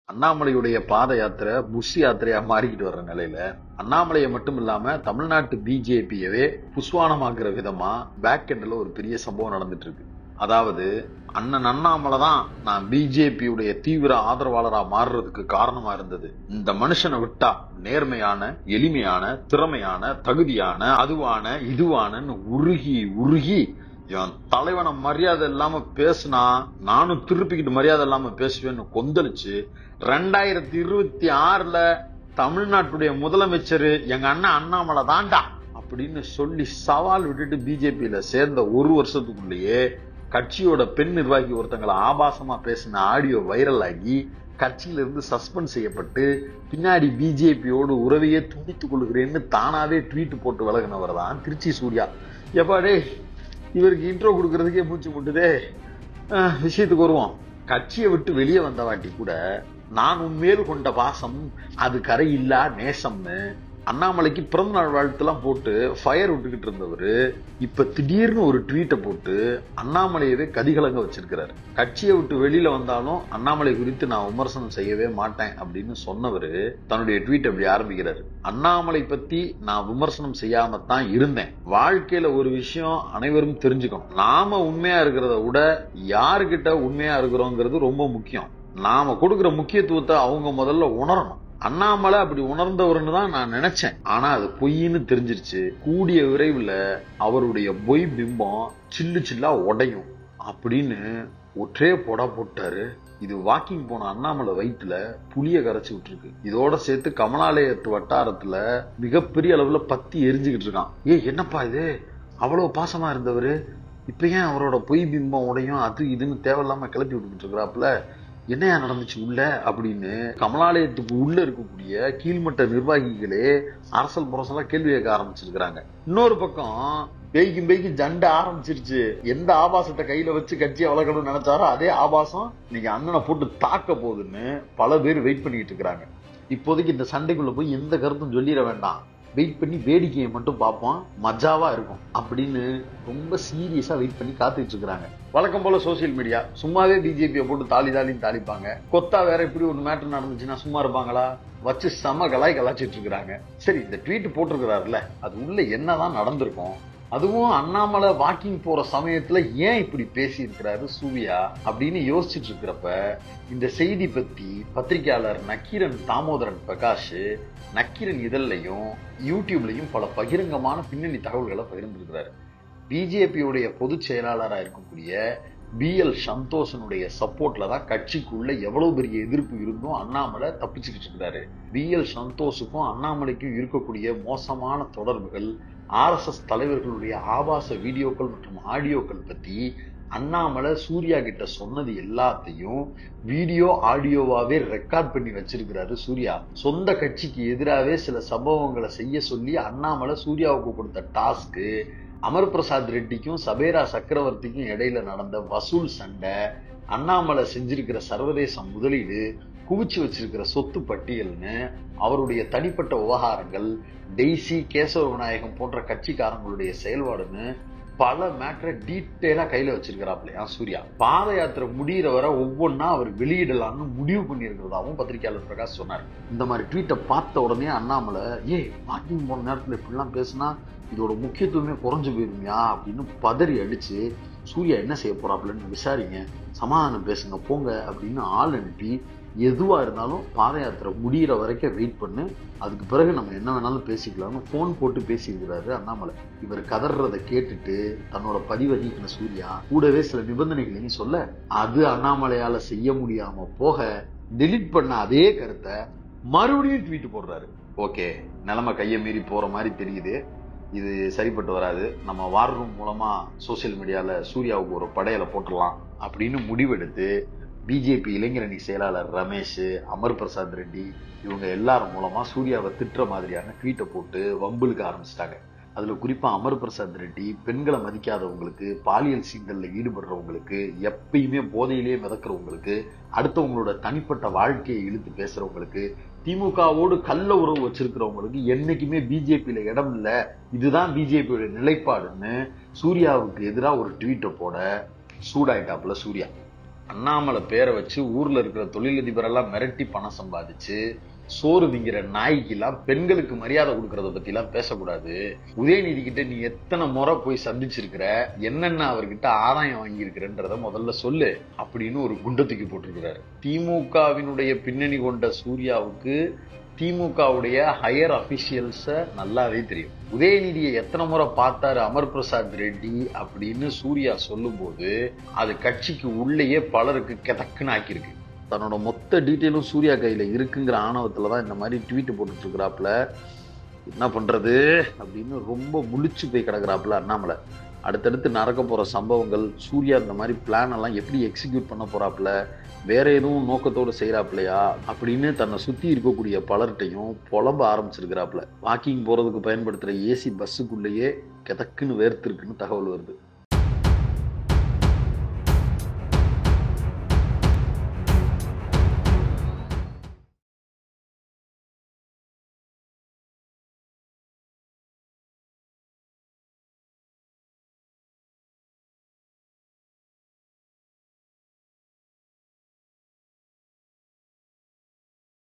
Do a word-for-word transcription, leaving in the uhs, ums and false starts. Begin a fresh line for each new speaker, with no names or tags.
அண்ணாமலையுடைய பாத யாத்திரை புஷ் யாத்திரையா மாறிக்கிட்டு வர்ற நிலையில அண்ணாமலையை மட்டும் இல்லாம தமிழ்நாட்டு பிஜேபியவே புஷ்வானமாக்குற விதமா பேக் எண்ட்ல ஒரு பெரிய சம்பவம் நடந்துட்டு இருக்கு. அதாவது அண்ணன் அண்ணாமலை தான் நான் பிஜேபியுடைய தீவிர ஆதரவாளரா மாறுறதுக்கு காரணமா இருந்தது. இந்த மனுஷனை விட்டா நேர்மையான, எளிமையான, திறமையான, தகுதியான, அதுவான இதுவானன்னு உருகி உருகி இவன் தலைவனை மரியாதை இல்லாம பேசுனா நானும் திருப்பிக்கிட்டு மரியாதை இல்லாம பேசுவேன்னு கொந்தளிச்சு ரெண்டாயிரத்தி இருபத்தி ஆறுல தமிழ்நாட்டுடைய முதலமைச்சர் எங்க அண்ணன் அண்ணாமலை தாண்டா அப்படின்னு சொல்லி சவால் விட்டுட்டு பிஜேபியில சேர்ந்த ஒரு வருஷத்துக்குள்ளேயே கட்சியோட பெண் நிர்வாகி ஒருத்தங்களை ஆபாசமா பேசின ஆடியோ வைரல் ஆகி கட்சியில இருந்து சஸ்பெண்ட் செய்யப்பட்டு பின்னாடி பிஜேபியோடு உறவையே துண்டித்துக் கொள்கிறேன்னு தானாவே ட்வீட் போட்டு விலகினவர் தான் திருச்சி சூர்யா. எப்பாடே இவருக்கு இன்ட்ரோ கொடுக்கறதுக்கே மூச்சு முட்டுதே. விஷயத்துக்கு வருவோம். கட்சியை விட்டு வெளியே வந்த வாட்டி கூட நான் உண்மையில் கொண்ட பாசம் அது கரையில்லா நேசம்னு அண்ணாமலைக்கு பிறந்த நாள் வாழ்த்துலாம் போட்டு ஃபயர் விட்டுக்கிட்டு இருந்தவரு இப்ப திடீர்னு ஒரு ட்வீட்டை போட்டு அண்ணாமலையவே கதிகலங்க வச்சிருக்கிறாரு. கட்சியை விட்டு வெளியில வந்தாலும் அண்ணாமலை குறித்து நான் விமர்சனம் செய்யவே மாட்டேன் அப்படின்னு சொன்னவரு தன்னுடைய ட்வீட் அப்படி ஆரம்பிக்கிறாரு. அண்ணாமலை பத்தி நான் விமர்சனம் செய்யாம தான் இருந்தேன். வாழ்க்கையில ஒரு விஷயம் அனைவரும் தெரிஞ்சுக்கணும். நாம உண்மையா இருக்கிறத விட யாருகிட்ட உண்மையா இருக்கிறோங்கிறது ரொம்ப முக்கியம். நாம கொடுக்கிற முக்கியத்துவத்தை அவங்க முதல்ல உணரணும். அண்ணாமலை அப்படி உணர்ந்தவர்னு தான் நான் நினைச்சேன். ஆனா அது பொய்ன்னு தெரிஞ்சிருச்சு. கூடிய விரைவில் அவருடைய பொய் பிம்பம் சில்லு சில்லா உடையும் அப்படின்னு ஒற்றே போடா போட்டாரு. இது வாக்கிங் போன அண்ணாமலை வயிற்றுல புளிய கரைச்சி விட்டுருக்கு. இதோட சேர்த்து கமலாலயத்து வட்டாரத்துல மிகப்பெரிய அளவுல பத்தி எரிஞ்சுக்கிட்டு இருக்கான். ஏ என்னப்பா இது, அவ்வளவு பாசமா இருந்தவரு இப்ப ஏன் அவரோட பொய் பிம்பம் உடையும் அது இதுன்னு தேவையில்லாம கிளப்பி விட்டுக்கிட்டு இருக்கிறாப்புல, என்னையா நடந்துச்சு உள்ள அப்படின்னு கமலாலயத்துக்கு உள்ள இருக்கக்கூடிய கீழ்மட்ட நிர்வாகிகளே அரசல் புரசலா கேள்வி கேட்க ஆரம்பிச்சிருக்கிறாங்க. இன்னொரு பக்கம் பேய்க்கும் பேய்க்கும் ஜண்ட ஆரம்பிச்சிருச்சு. எந்த ஆபாசத்தை கையில வச்சு கட்சியை வளர்க்கணும்னு நினைச்சாரோ அதே ஆபாசம் இன்னைக்கு அண்ணனை போட்டு தாக்க போகுதுன்னு பல பேர் வெயிட் பண்ணிட்டு இருக்கிறாங்க. இப்போதைக்கு இந்த சண்டைக்குள்ள போய் எந்த கருத்தும் சொல்லிட வேண்டாம், வெயிட் பண்ணி வேடிக்கையை மட்டும் பார்ப்போம், மஜாவா இருக்கும் அப்படின்னு ரொம்ப சீரியஸா வெயிட் பண்ணி காத்துட்டு இருக்கிறாங்க. வழக்கம் போல சோசியல் மீடியா சும்மாவே பிஜேபியை போட்டு தாலி தாலின்னு தாளிப்பாங்க. கொத்தா வேற இப்படி ஒரு மேட்டர் நடந்துச்சுன்னா சும்மா இருப்பாங்களா? வச்சு செம கலாய் கலாச்சிட்டு இருக்கிறாங்க. சரி, இந்த ட்வீட் போட்டிருக்கிறாருல அது உள்ள என்னதான் நடந்திருக்கும்? அதுவும் அண்ணாமலை வாக்கிங் போற சமயத்துல ஏன் இப்படி பேசி இருக்கிறாரு சூர்யா அப்படின்னு யோசிச்சுட்டு இருக்கிறப்ப இந்த செய்தி பத்தி பத்திரிகையாளர் நக்கீரன் தாமோதரன் பிரகாஷ் நக்கீரன் இதழ்லையும் யூடியூப்லயும் பல பகிரங்கமான பின்னணி தகவல்களை பகிர்ந்திருக்கிறாரு. பிஜேபியுடைய பொதுச் செயலாளராக இருக்கக்கூடிய பி எல் சந்தோஷனுடைய சப்போர்ட்ல தான் கட்சிக்குள்ள எவ்வளவு பெரிய எதிர்ப்பு இருந்தும் அண்ணாமலை தப்பிச்சுக்கிட்டு இருக்கிறாரு. பி எல் சந்தோஷுக்கும் அண்ணாமலைக்கும் இருக்கக்கூடிய மோசமான தொடர்புகள், ஆர் எஸ் எஸ் தலைவர்களுடைய ஆபாச வீடியோக்கள் மற்றும் ஆடியோக்கள் பத்தி அண்ணாமலை சூர்யா கிட்ட சொன்னது எல்லாத்தையும் வீடியோ ஆடியோவாவே ரெக்கார்ட் பண்ணி வச்சிருக்கிறாரு சூர்யா. சொந்த கட்சிக்கு எதிராகவே சில சம்பவங்களை செய்ய சொல்லி அண்ணாமலை சூர்யாவுக்கு கொடுத்த டாஸ்க்கு, அமர் பிரசாத் ரெட்டிக்கும் சபேரா சக்கரவர்த்திக்கும் இடையில நடந்த வசூல் சண்டை, அண்ணாமலை செஞ்சிருக்கிற சர்வதேச முதலீடு, குவிச்சு வச்சிருக்கிற சொத்து பட்டியல்னு அவருடைய தனிப்பட்ட விவகாரங்கள், டெய்சி கேசவ விநாயகம் போன்ற கட்சிக்காரங்களுடைய செயல்பாடுன்னு பல மேட்டரை டீட்டெயிலா கையில வச்சிருக்கிறாப்லையா சூர்யா. பாத யாத்திரை முடிகிற வரை ஒவ்வொன்னா அவர் வெளியிடலாம்னு முடிவு பண்ணியிருக்கிறதாவும் பத்திரிகையாளர் பிரகாஷ் சொன்னார். இந்த மாதிரி ட்வீட்டை பார்த்த உடனே அண்ணாமலை ஏ வாக்கிங் போன நேரத்துல இப்படிலாம் பேசினா இதோட முக்கியத்துவமே குறைஞ்சு போயிருமியா அப்படின்னு பதறி அடிச்சு சூர்யா என்ன செய்ய போறாப்லன்னு விசாரிங்க, சமாதானம் பேசுங்க போங்க அப்படின்னு ஆள் அனுப்பி எதுவா இருந்தாலும் பாத யாத்திரை முடிகிற வரைக்கும் வெயிட் பண்ணு, அதுக்கு பிறகு நம்ம என்ன வேணாலும் பேசிக்கலாம்னு போன் போட்டு பேசியிருக்கிறாரு அண்ணாமலை. இவர் கதறதை கேட்டுட்டு தன்னோட பதிவை நீக்கின சூர்யா கூடவே சில நிபந்தனைகளையும் சொல்ல அது அண்ணாமலையால செய்ய முடியாம போக டெலிட் பண்ண அதே கருத்தை மறுபடியும் ட்வீட் போடுறாரு. ஓகே, நிலைமை கையை மீறி போற மாதிரி தெரியுது, இது சரிப்பட்டு வராது, நம்ம வார் ரூம் மூலமா சோசியல் மீடியால சூர்யாவுக்கு ஒரு படையலை போட்டுடலாம் அப்படின்னு முடிவெடுத்து பிஜேபி இளைஞரணி செயலாளர் ரமேஷ், அமர் பிரசாத் ரெட்டி இவங்க எல்லாரும் மூலமா சூர்யாவை திட்டுற மாதிரியான ட்வீட்டை போட்டு வம்புலுக்க ஆரம்பிச்சிட்டாங்க. அதுல குறிப்பா அமர் பிரசாத் ரெட்டி பெண்களை மதிக்காதவங்களுக்கு, பாலியல் சீண்டல்ல ஈடுபடுறவங்களுக்கு, எப்பயுமே போதையிலேயே மிதக்கிறவங்களுக்கு, அடுத்தவங்களோட தனிப்பட்ட வாழ்க்கையை இழுத்து பேசுறவங்களுக்கு, திமுகவோடு கள்ள உறவு வச்சிருக்கிறவங்களுக்கு என்னைக்குமே பிஜேபியில இடம் இல்லை, இதுதான் பிஜேபியோட நிலைப்பாடுன்னு சூர்யாவுக்கு எதிராக ஒரு ட்வீட்டை போட சூடாயிட்டாப்புல சூர்யா. அண்ணாமலை பேரை வச்சு ஊர்ல இருக்கிற தொழிலதிபரெல்லாம் மிரட்டி பணம் சம்பாதிச்சு சோறு திங்கிற நாய்க்கெல்லாம் பெண்களுக்கு மரியாதை கொடுக்கறத பத்தி எல்லாம் பேசக்கூடாது. உதயநிதி கிட்ட நீ எத்தனை முறை போய் சந்திச்சிருக்கிற, என்னென்ன அவர்கிட்ட ஆதாயம் வாங்கி இருக்கிறன்றத முதல்ல சொல்லு அப்படின்னு ஒரு குண்டை தூக்கி போட்டிருக்கிறாரு. திமுகவினுடைய பின்னணி கொண்ட சூர்யாவுக்கு திமுகவுடைய ஹையர் அபிஷியல்ஸ நல்லாவே தெரியும். உதயநிதியை எத்தனை முறை பார்த்தாரு அமர் பிரசாத் ரெட்டி அப்படின்னு சூர்யா சொல்லும் போது அது கட்சிக்கு உள்ளேயே பலருக்கு கிதக்குன்னு ஆக்கியிருக்கு. தன்னோட மொத்த டீட்டெயிலும் சூர்யா கையில இருக்குங்கிற ஆணவத்துலதான் இந்த மாதிரி ட்வீட் போட்டுட்டு இருக்கிறாப்புல. என்ன பண்றது அப்படின்னு ரொம்ப முழிச்சு போய் கிடக்குறாப்புல அண்ணாமலை. அடுத்தடுத்து நடக்க போற சம்பவங்கள், சூர்யா இந்த மாதிரி பிளான் எல்லாம் எப்படி எக்ஸிக்யூட் பண்ண போறாப்புல, வேற எதுவும் நோக்கத்தோடு செய்யறாப்புலையா அப்படின்னு தன்னை சுத்தி இருக்கக்கூடிய பலர்கிட்டையும் புலம்ப ஆரம்பிச்சிருக்கிறாப்புல. வாக்கிங் போறதுக்கு பயன்படுத்துற ஏசி பஸ்ஸுக்குள்ளேயே கிதக்குன்னு வேர்த்து இருக்குன்னு தகவல் வருது.